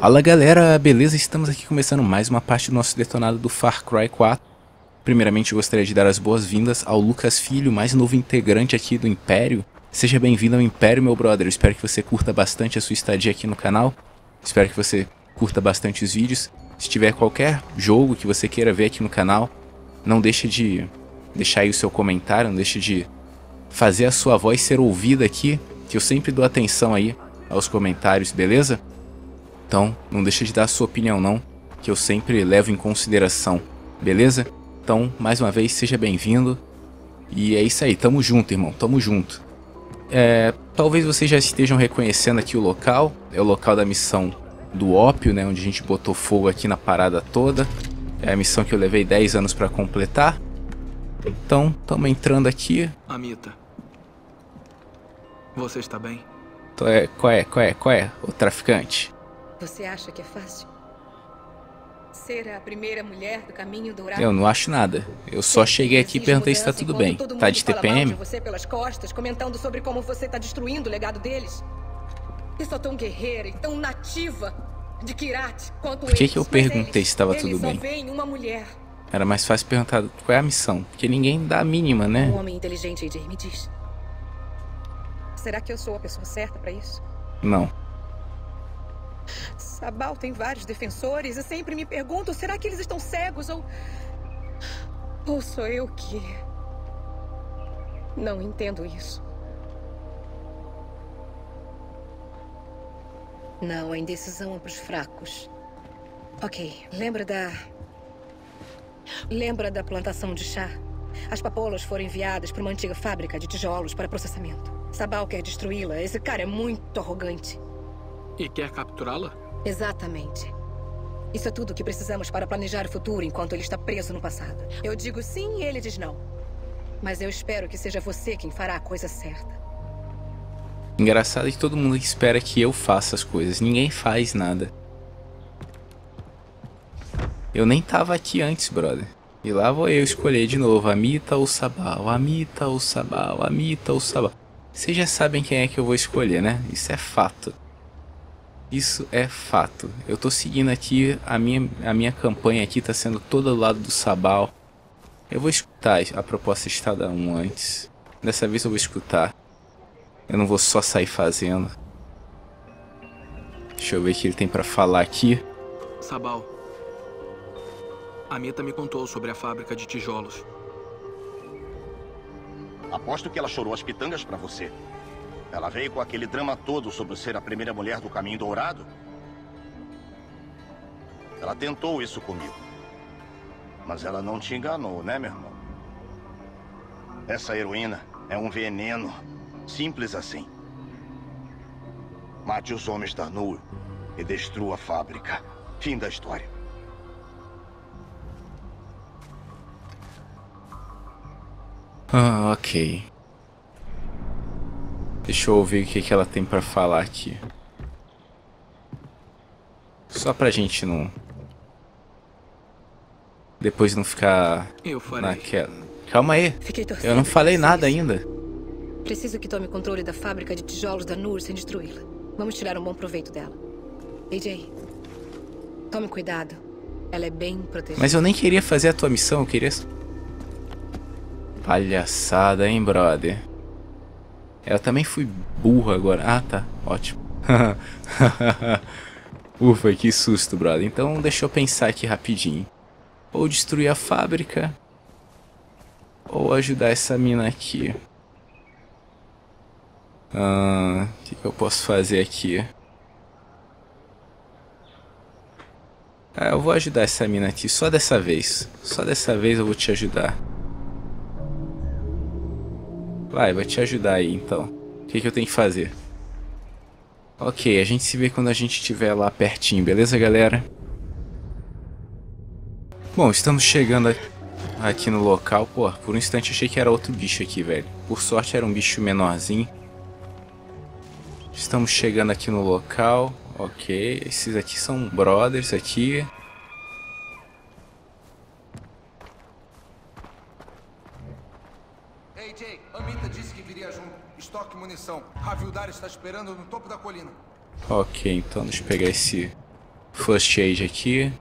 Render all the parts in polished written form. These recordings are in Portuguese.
Fala galera, beleza? Estamos aqui começando mais uma parte do nosso detonado do Far Cry 4. Primeiramente eu gostaria de dar as boas-vindas ao Lucas Filho, mais novo integrante aqui do Império. Seja bem-vindo ao Império, meu brother. Eu espero que você curta bastante a sua estadia aqui no canal. Espero que você curta bastante os vídeos. Se tiver qualquer jogo que você queira ver aqui no canal, não deixe de deixar aí o seu comentário, não deixe de fazer a sua voz ser ouvida aqui, que eu sempre dou atenção aí aos comentários, beleza? Então, não deixa de dar a sua opinião não, que eu sempre levo em consideração, beleza? Então, mais uma vez, seja bem-vindo. E é isso aí, tamo junto, irmão, tamo junto. Talvez vocês já estejam reconhecendo aqui o local. É o local da missão do ópio, né? Onde a gente botou fogo aqui na parada toda. É a missão que eu levei 10 anos pra completar. Então, tamo entrando aqui. Amita, você está bem? Qual é, o traficante? Você acha que é fácil? Ser a primeira mulher do caminho dourado? Eu não acho nada. Eu só cheguei aqui e perguntei se tá tudo bem. Tá de TPM? Você pelas costas, comentando sobre como você tá destruindo o legado deles. Eu sou tão guerreira e tão nativa de Kyrat quanto Por que eu perguntei se tava tudo bem? Eles só veem uma mulher. Era mais fácil perguntar qual é a missão, porque ninguém dá a mínima, né? Um homem inteligente, AJ, me diz. Será que eu sou a pessoa certa pra isso? Não. Sabal tem vários defensores e sempre me pergunto, será que eles estão cegos ou sou eu que não entendo isso? Não, a indecisão é pros fracos. Ok, lembra da plantação de chá? As papoulas foram enviadas para uma antiga fábrica de tijolos para processamento. Sabal quer destruí-la. Esse cara é muito arrogante. E quer capturá-la? Exatamente. Isso é tudo o que precisamos para planejar o futuro enquanto ele está preso no passado. Eu digo sim e ele diz não. Mas eu espero que seja você quem fará a coisa certa. Engraçado que todo mundo espera que eu faça as coisas. Ninguém faz nada. Eu nem tava aqui antes, brother. E lá vou eu escolher de novo. Amita ou Sabal? Amita ou Sabal? Amita ou Sabal? Vocês já sabem quem é que eu vou escolher, né? Isso é fato. Isso é fato. Eu tô seguindo aqui, a minha campanha aqui tá sendo toda do lado do Sabal. Eu vou escutar a proposta de cada um antes. Dessa vez eu vou escutar. Eu não vou só sair fazendo. Deixa eu ver o que ele tem pra falar aqui. Sabal, Amita me contou sobre a fábrica de tijolos. Aposto que ela chorou as pitangas pra você. Ela veio com aquele drama todo sobre ser a primeira mulher do caminho dourado. Ela tentou isso comigo. Mas ela não te enganou, né, meu irmão? Essa heroína é um veneno. Simples assim. Mate os homens da Null e destrua a fábrica. Fim da história. Ok. Deixa eu ouvir o que ela tem pra falar aqui. Só pra gente não... depois não ficar Eu farei. naquela... Calma aí. Fiquei torcendo. Eu não falei nada ainda. Preciso que tome controle da fábrica de tijolos da Nur sem destruí-la. Vamos tirar um bom proveito dela. AJ, tome cuidado. Ela é bem protegida. Mas eu nem queria fazer a tua missão, eu queria... Palhaçada, hein, brother? Eu também fui burro agora. Ah, tá. Ótimo. Ufa, que susto, brother. Então deixa eu pensar aqui rapidinho. Ou destruir a fábrica, ou ajudar essa mina aqui. O que eu posso fazer aqui? Eu vou ajudar essa mina aqui, só dessa vez. Só dessa vez eu vou te ajudar. Vai te ajudar aí, então. O que eu tenho que fazer? Ok, a gente se vê quando a gente estiver lá pertinho, beleza, galera? Bom, estamos chegando aqui no local. Pô, por um instante achei que era outro bicho aqui, velho. Por sorte era um bicho menorzinho. Estamos chegando aqui no local. Ok, esses aqui são brothers aqui. AJ, Amita disse que viria junto. Estoque munição. Havildar está esperando no topo da colina. Ok, então deixa eu pegar First Aid aqui.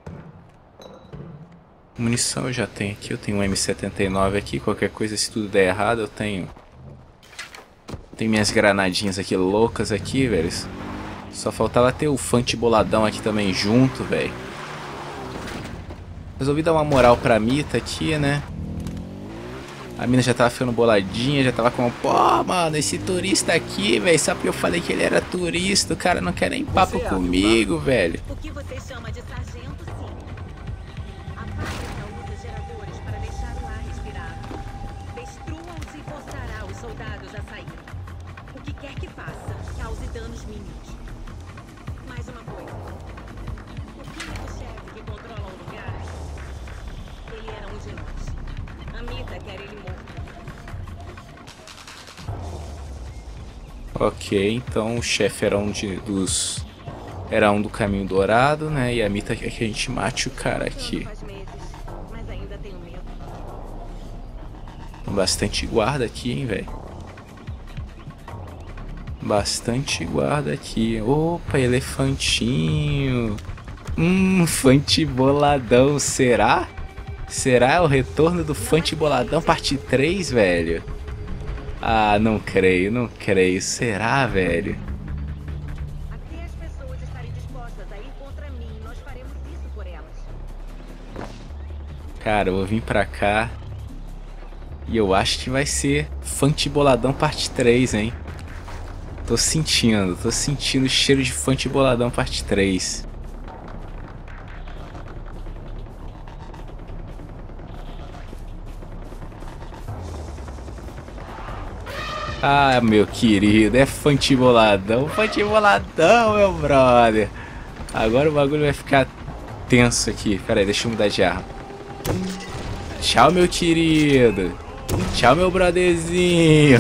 Munição eu já tenho aqui. Eu tenho um M79 aqui. Qualquer coisa, se tudo der errado, eu tenho... Tem minhas granadinhas aqui loucas aqui, velho. Só faltava ter o Fante boladão aqui também junto, velho. Resolvi dar uma moral pra Mita aqui, né? A mina já tava ficando boladinha, já tava como, pô, mano, esse turista aqui, velho, só porque eu falei que ele era turista, o cara não quer nem papo comigo, velho. O que você chama de sargento, sim. A fábrica usa geradores para deixar o ar respirável. Destrua-os e forçará os soldados a sair. O que quer que faça, cause danos mínimos. Mais uma coisa. O químico-chefe que controla o lugar, ele era um de nós. A Mita quer ele morto. Ok, então o chefe era era um do Caminho Dourado, né? E a Mita quer que a gente mate o cara aqui. Faz meses, mas ainda tenho medo. Tem bastante guarda aqui, hein, velho. Bastante guarda aqui. Opa, elefantinho. Fante boladão. Será? Será o retorno do Fante boladão parte 3, velho? Ah, não creio, não creio. Será, velho? Até as pessoas estarem dispostas a ir contra mim, nós faremos isso por elas. Cara, eu vou vir pra cá. E eu acho que vai ser Fante boladão parte 3, hein? Tô sentindo o cheiro de Fante boladão parte 3. Ah, meu querido, é Fante boladão, meu brother. Agora o bagulho vai ficar tenso aqui. Pera aí, deixa eu mudar de arma. Tchau, meu querido. Tchau, meu brotherzinho.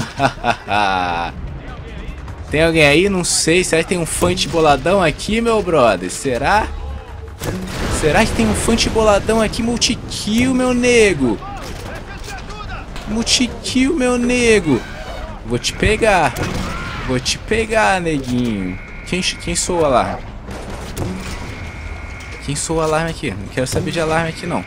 Tem alguém aí? Não sei. Será que tem um Fante boladão aqui, meu brother? Será? Será que tem um Fante boladão aqui? Multikill, meu nego. Multikill, meu nego. Vou te pegar. Vou te pegar, neguinho. Quem soa o alarme? Quem soa o alarme aqui? Não quero saber de alarme aqui, não.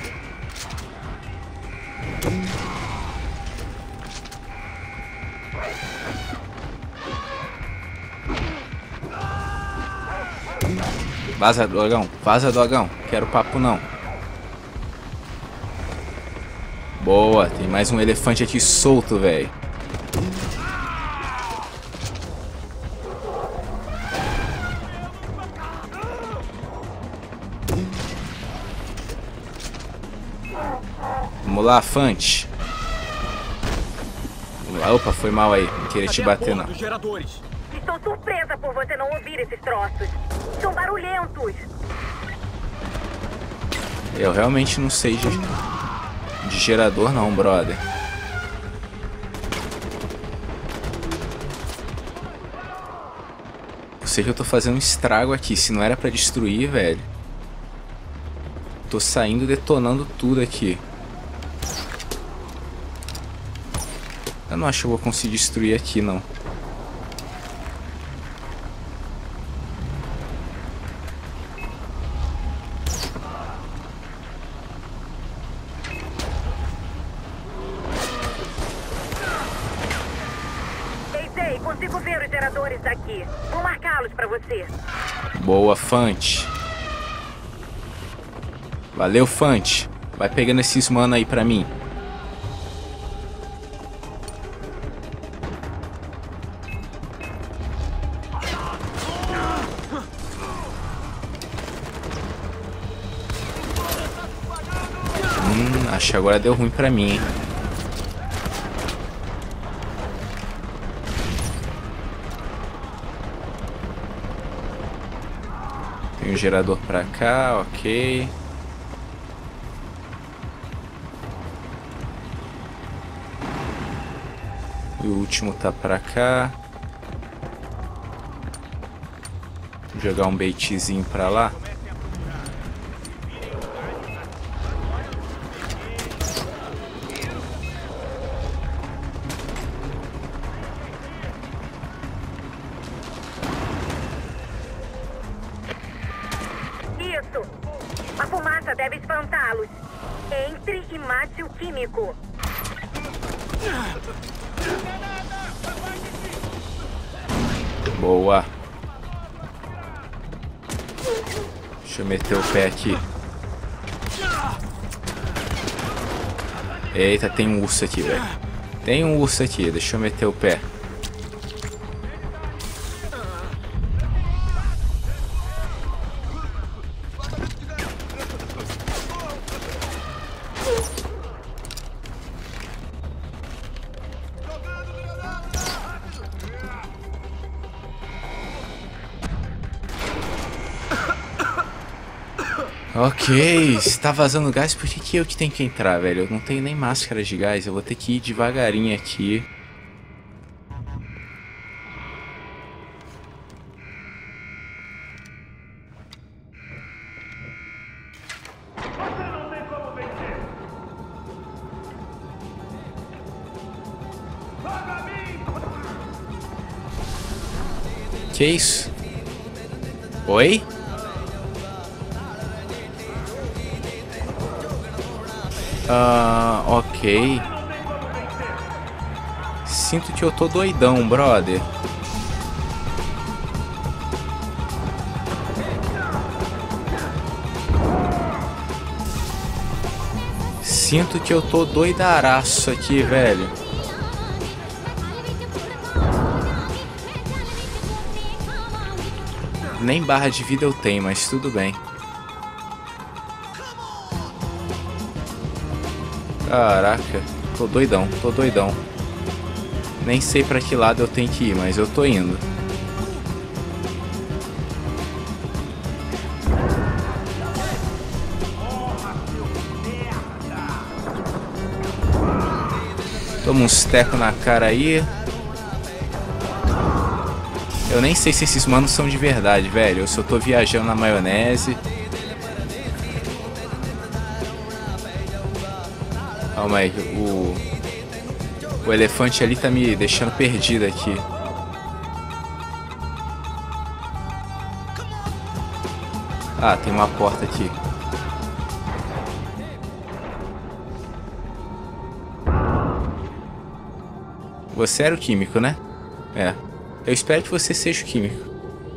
Vaza, dogão. Vaza, dogão. Quero papo, não. Boa. Tem mais um elefante aqui solto, velho. Vamos lá, Fante. Opa, foi mal aí. Não queria te bater, não. Estou surpresa por você não ouvir esses troços. São barulhentos. Eu realmente não sei de gerador, não, brother. Eu sei que eu tô fazendo um estrago aqui. Se não era pra destruir, velho. Tô saindo detonando tudo aqui. Eu não acho que eu vou conseguir destruir aqui, não. Ei, consigo ver os geradores daqui. Vou marcá-los pra você. Boa, Fante. Valeu, Fante. Vai pegando esses mano aí pra mim. Acho que agora deu ruim pra mim, hein? Tem um gerador pra cá, ok. E o último tá pra cá. Vou jogar um baitzinho pra lá. Entre e mate o químico. Boa. Deixa eu meter o pé aqui. Eita, tem um urso aqui, velho. Tem um urso aqui, deixa eu meter o pé. Ok, está vazando gás, por que eu que tenho que entrar, velho? Eu não tenho nem máscara de gás, eu vou ter que ir devagarinho aqui. Que isso? Oi? Ok. Sinto que eu tô doidão, brother. Sinto que eu tô doidaraço aqui, velho. Nem barra de vida eu tenho, mas tudo bem. Caraca, tô doidão, tô doidão. Nem sei pra que lado eu tenho que ir, mas eu tô indo. Toma uns tecos na cara aí. Eu nem sei se esses manos são de verdade, velho. Ou se eu tô viajando na maionese. Calma aí, o elefante ali tá me deixando perdido aqui. Ah, tem uma porta aqui. Você era o químico, né? É. Eu espero que você seja o químico.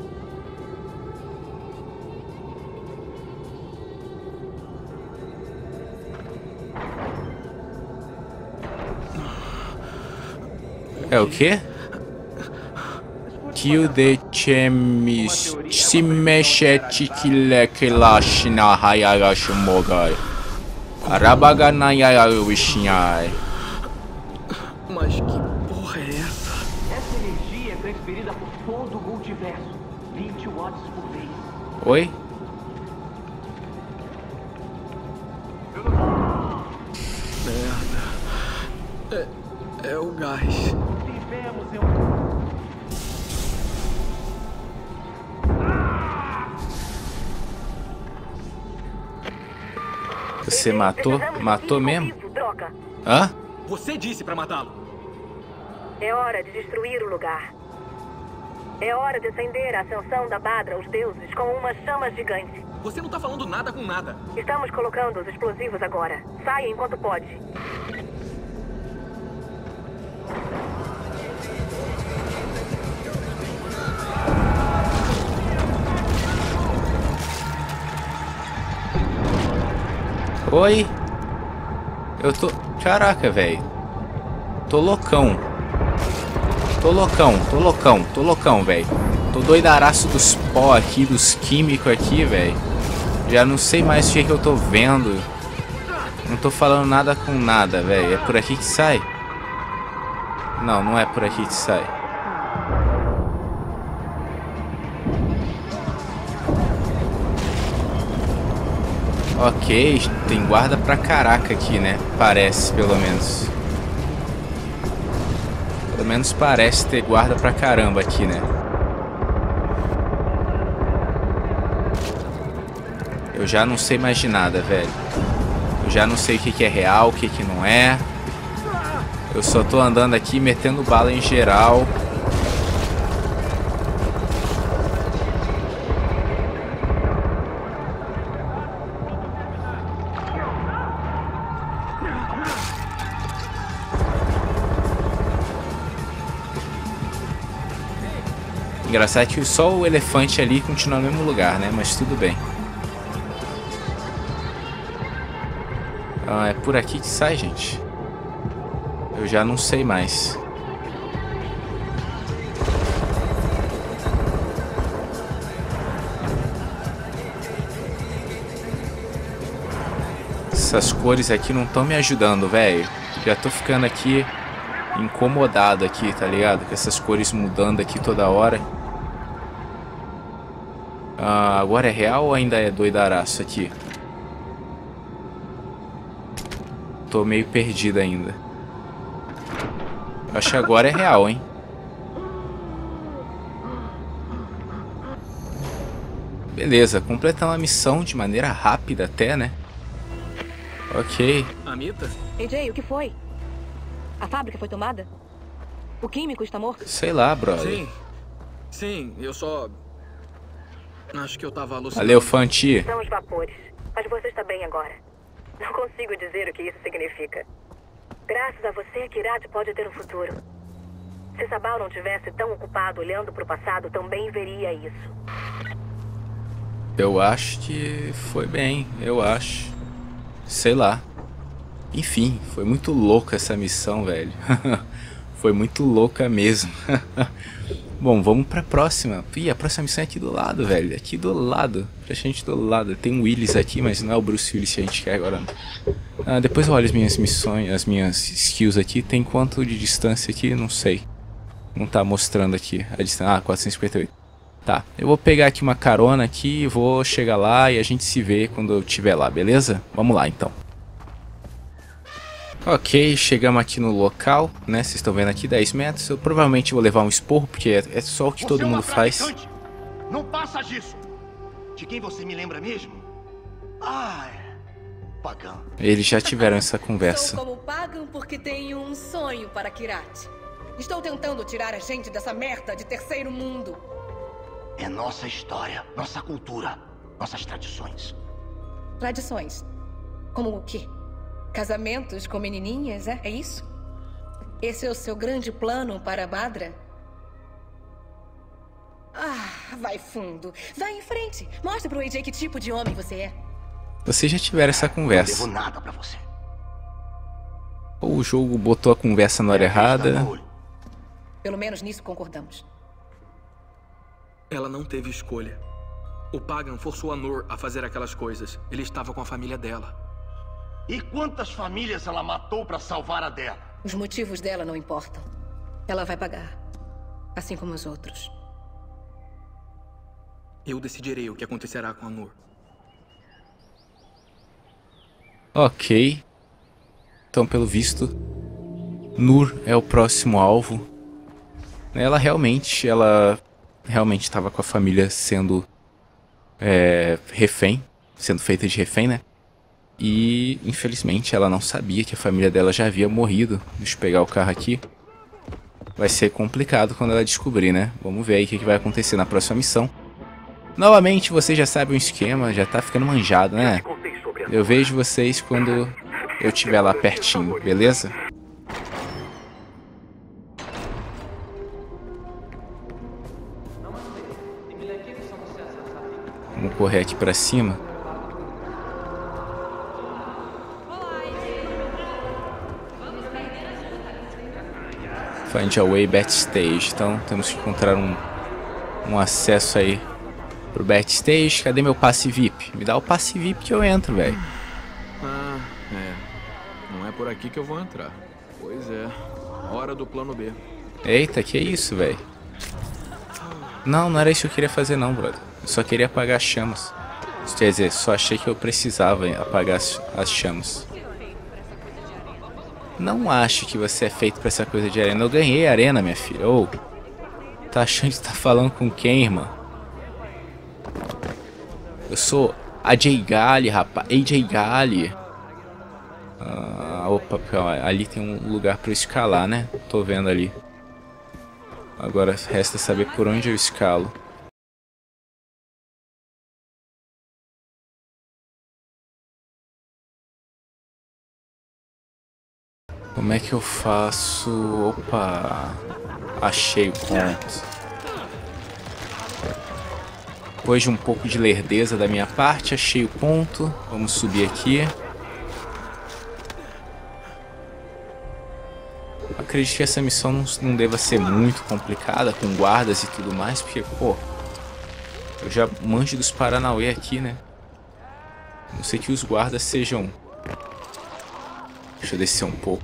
É o quê? Kill the chemis simeshetikilekilashina hayagashimogai arabaganayaywishinai. Mas que porra é essa? Essa energia é transferida por todo o multiverso. 20 watts por vez. Oi? Merda. É o gás. Vivemos em um... Você matou? Matou mesmo? Hã? Você disse pra matá-lo. É hora de destruir o lugar. É hora de acender a ascensão da Badra aos deuses com uma chama gigante. Você não tá falando nada com nada. Estamos colocando os explosivos agora. Saia enquanto pode. Oi? Eu tô... Caraca, velho. Tô loucão. Tô loucão, velho. Tô doidaraço dos pó aqui, dos químicos aqui, velho. Já não sei mais o que eu tô vendo. Não tô falando nada com nada, velho. É por aqui que sai? Não, não é por aqui que sai. Ok, tem guarda pra caraca aqui, né? Parece, pelo menos. Pelo menos parece ter guarda pra caramba aqui, né? Eu já não sei mais de nada, velho. Eu já não sei o que é real, o que não é. Eu só tô andando aqui metendo bala em geral. Engraçado que só o elefante ali continua no mesmo lugar, né? Mas tudo bem. Ah, é por aqui que sai, gente. Eu já não sei mais. Essas cores aqui não estão me ajudando, velho. Já tô ficando aqui incomodado aqui, tá ligado? Com essas cores mudando aqui toda hora. Ah, agora é real ou ainda é doidaraço aqui? Tô meio perdido ainda. Acho que agora é real, hein? Beleza, completamos a missão de maneira rápida até, né? Ok. Amita? AJ, o que foi? A fábrica foi tomada? O químico está morto? Sei lá, brother. Sim. Sim, eu só... Acho que eu tava alucinando. Valeu, Fanti. São os vapores. Mas você está bem agora. Não consigo dizer o que isso significa. Graças a você, Kirat pode ter um futuro. Se Sabal não tivesse tão ocupado olhando para o passado, também veria isso. Eu acho que foi bem, eu acho. Sei lá. Enfim, foi muito louca essa missão, velho. Foi muito louca mesmo. Bom, vamos pra próxima. Ih, a próxima missão é aqui do lado, velho. Aqui do lado. Praticamente do lado. Tem um Willis aqui, mas não é o Bruce Willis que a gente quer agora. Ah, depois eu olho as minhas missões, as minhas skills aqui. Tem quanto de distância aqui? Não sei. Não tá mostrando aqui a distância. Ah, 458. Tá, eu vou pegar aqui uma carona aqui, vou chegar lá e a gente se vê quando eu estiver lá, beleza? Vamos lá, então. Ok, chegamos aqui no local, né? Vocês estão vendo aqui, 10 metros. Eu provavelmente vou levar um esporro, porque é só o que todo mundo faz. Não passa disso. De quem você me lembra mesmo? Ah, é. Pagan. Eles já tiveram essa conversa. Sou como Pagan porque tenho um sonho para Kirat. Estou tentando tirar a gente dessa merda de terceiro mundo. É nossa história, nossa cultura, nossas tradições. Tradições? Como o quê? Casamentos com menininhas, é? É isso? Esse é o seu grande plano para Badra? Ah, vai fundo. Vai em frente. Mostra pro AJ que tipo de homem você é. Vocês já tiveram essa conversa. Não devo nada pra você. Ou o jogo botou a conversa na hora errada. Pelo menos nisso concordamos. Ela não teve escolha. O Pagan forçou a Nur a fazer aquelas coisas. Ele estava com a família dela. E quantas famílias ela matou pra salvar a dela? Os motivos dela não importam. Ela vai pagar. Assim como os outros. Eu decidirei o que acontecerá com a Nur. Ok. Então, pelo visto, Nur é o próximo alvo. Ela realmente estava com a família sendo refém, sendo feita de refém, né? E, infelizmente, ela não sabia que a família dela já havia morrido. Deixa eu pegar o carro aqui. Vai ser complicado quando ela descobrir, né? Vamos ver aí o que vai acontecer na próxima missão. Novamente, vocês já sabem o esquema, já tá ficando manjado, né? Eu vejo vocês quando eu estiver lá pertinho, beleza? Vamos correr aqui pra cima. Find a way backstage. Então temos que encontrar um acesso aí pro backstage. Cadê meu passe VIP? Me dá o passe VIP que eu entro, velho. Ah, é. Não é por aqui que eu vou entrar. Pois é. Hora do plano B. Eita, que isso, velho? Não era isso que eu queria fazer não, brother. Eu só queria apagar as chamas. Quer dizer, só achei que eu precisava apagar as chamas. Não acho que você é feito pra essa coisa de arena. Eu ganhei a arena, minha filha. Ô, tá achando que tá falando com quem, irmã? Eu sou AJ Gali, rapaz. AJ Gali. Opa, ali tem um lugar pra eu escalar, né? Tô vendo ali. Agora resta saber por onde eu escalo. Como é que eu faço? Opa! Achei o ponto. Depois de um pouco de lerdeza da minha parte, achei o ponto. Vamos subir aqui. Acredito que essa missão não deva ser muito complicada, com guardas e tudo mais, porque, pô, eu já manjo dos Paranauê aqui, né? Não sei que os guardas sejam... Deixa eu descer um pouco.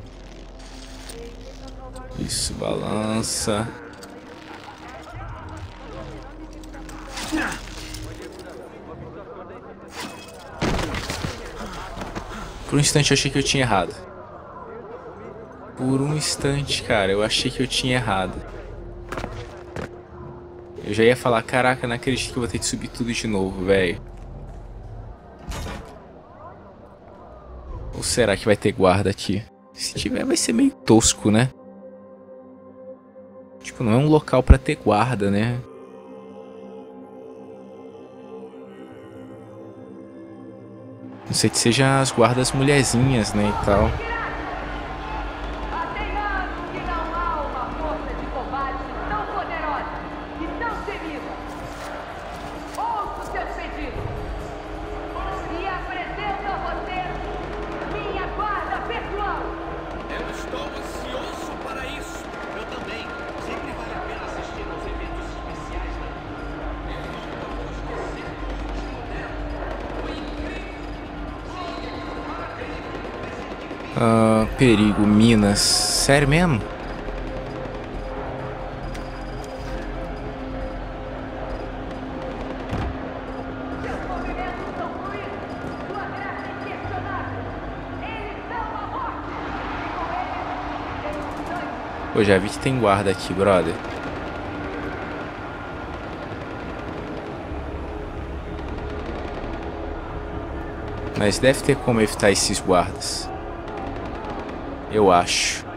Isso, balança. Por um instante eu achei que eu tinha errado. Por um instante, cara, eu achei que eu tinha errado. Eu já ia falar, caraca, não acredito que eu vou ter que subir tudo de novo, velho. Ou será que vai ter guarda aqui? Se tiver, vai ser meio tosco, né? Tipo, não é um local pra ter guarda, né? Não sei que sejam as guardas mulherzinhas, né, e tal. Perigo, Minas. Sério mesmo? Pô, já vi que tem guarda aqui, brother. Mas deve ter como evitar esses guardas. Eu acho.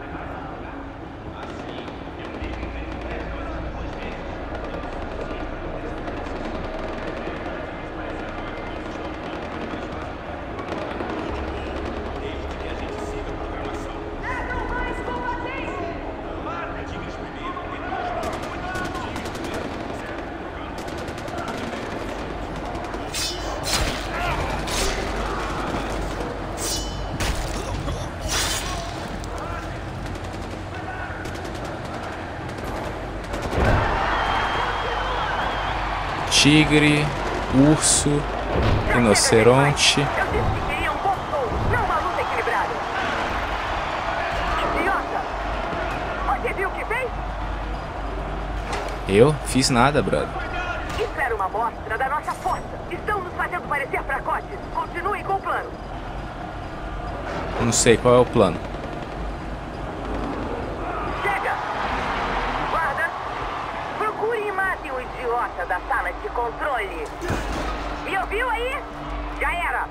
Tigre, urso, rinoceronte. Eu disse que queria um bom show, não uma luta equilibrada. Idiota! Você viu o que fez? Eu? Fiz nada, brother. Isso era uma amostra da nossa força. Estão nos fazendo parecer fracotes. Continuem com o plano. Não sei qual é o plano. Chega! Guarda! Procurem e matem o idiota da sala de controle. Me ouviu aí? Já era!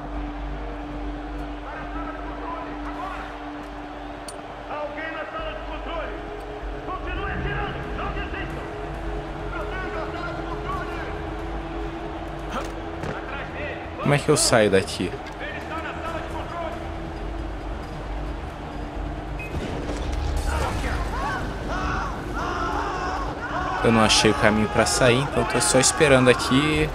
Alguém na sala de controle! Continue atirando! Não desistam! Proteja a sala de controle! Atrás dele! Como é que eu saio daqui? Ele está na sala de controle! Eu não achei o caminho pra sair, então tô só esperando aqui.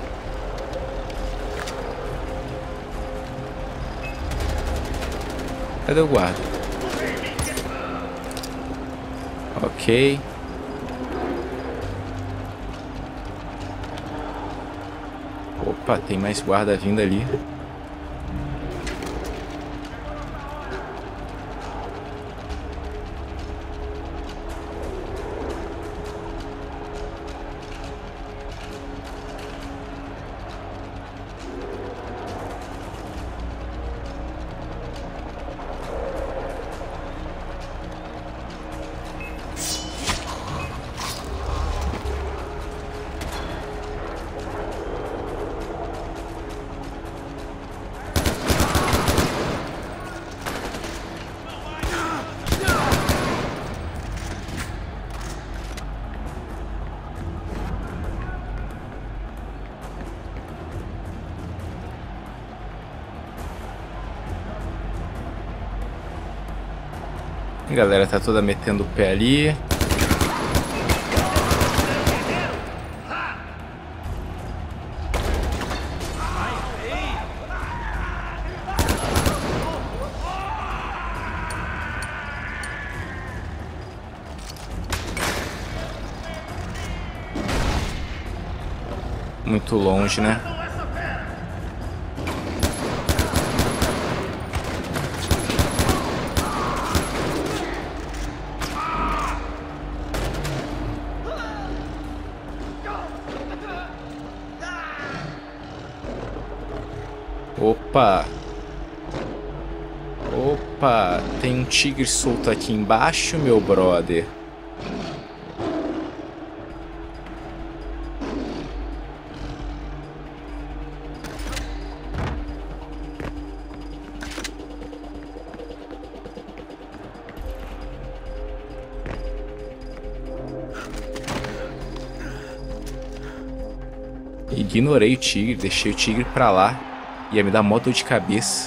Cadê o guarda? Ok. Opa, tem mais guarda vindo ali. A galera tá toda metendo o pé ali. Muito longe, né? Opa! Opa! Tem um tigre solto aqui embaixo, meu brother. Ignorei o tigre, deixei o tigre pra lá. Ia me dar mó dor de cabeça.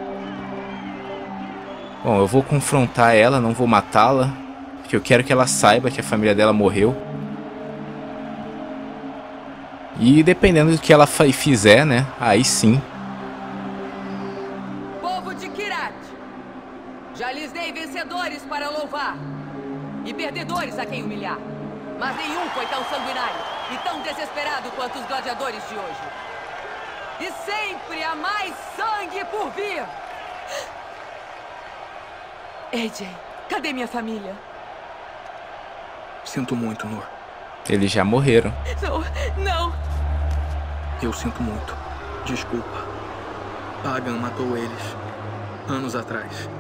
Bom, eu vou confrontar ela, não vou matá-la. Porque eu quero que ela saiba que a família dela morreu. E dependendo do que ela fizer, né? Aí sim. Povo de Kyrat, já lhes dei vencedores para louvar. E perdedores a quem humilhar. Mas nenhum foi tão sanguinário e tão desesperado quanto os gladiadores de hoje. E sempre há mais sangue por vir! AJ, cadê minha família? Sinto muito, Noor. Eles já morreram. Não, não! Eu sinto muito. Desculpa. Pagan matou eles. Anos atrás.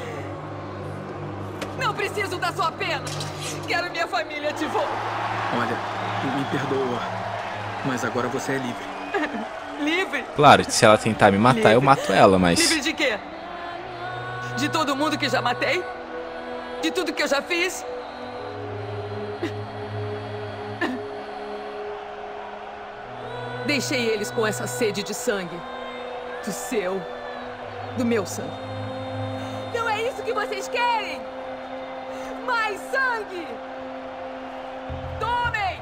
Não preciso da sua pena! Quero minha família de volta! Olha, me perdoa. Mas agora você é livre. Livre? Claro, se ela tentar me matar, eu mato ela, mas... Livre de quê? De todo mundo que já matei? De tudo que eu já fiz? Deixei eles com essa sede de sangue. Do seu. Do meu sangue. Não é isso que vocês querem? Mais sangue! Tomem!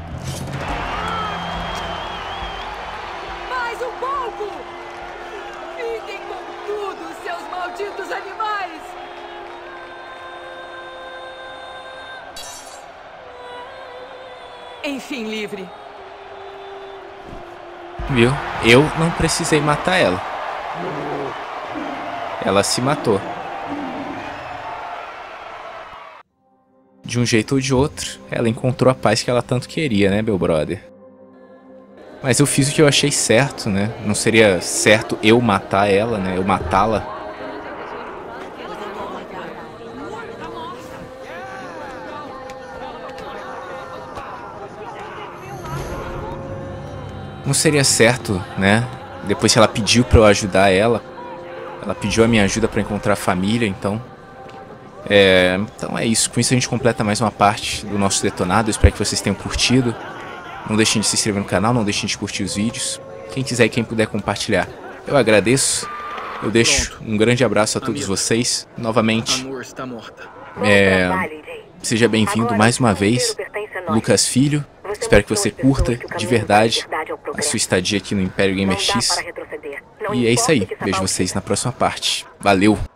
Mais um pouco! Fiquem com tudo, seus malditos animais! Enfim, livre. Viu? Eu não precisei matar ela. Ela se matou. De um jeito ou de outro, ela encontrou a paz que ela tanto queria, né, meu brother? Mas eu fiz o que eu achei certo, né? Não seria certo eu matar ela, né? Eu matá-la. Não seria certo, né? Depois que ela pediu pra eu ajudar ela. Ela pediu a minha ajuda pra encontrar a família, então... Então é isso. Com isso a gente completa mais uma parte do nosso detonado. Eu espero que vocês tenham curtido. Não deixem de se inscrever no canal, não deixem de curtir os vídeos. Quem quiser e quem puder compartilhar, eu agradeço. Eu deixo um grande abraço a todos vocês. Novamente, seja bem-vindo mais uma vez, Lucas Filho. Espero que você curta de verdade a sua estadia aqui no Império Gamer X. E é isso aí. Vejo vocês na próxima parte. Valeu!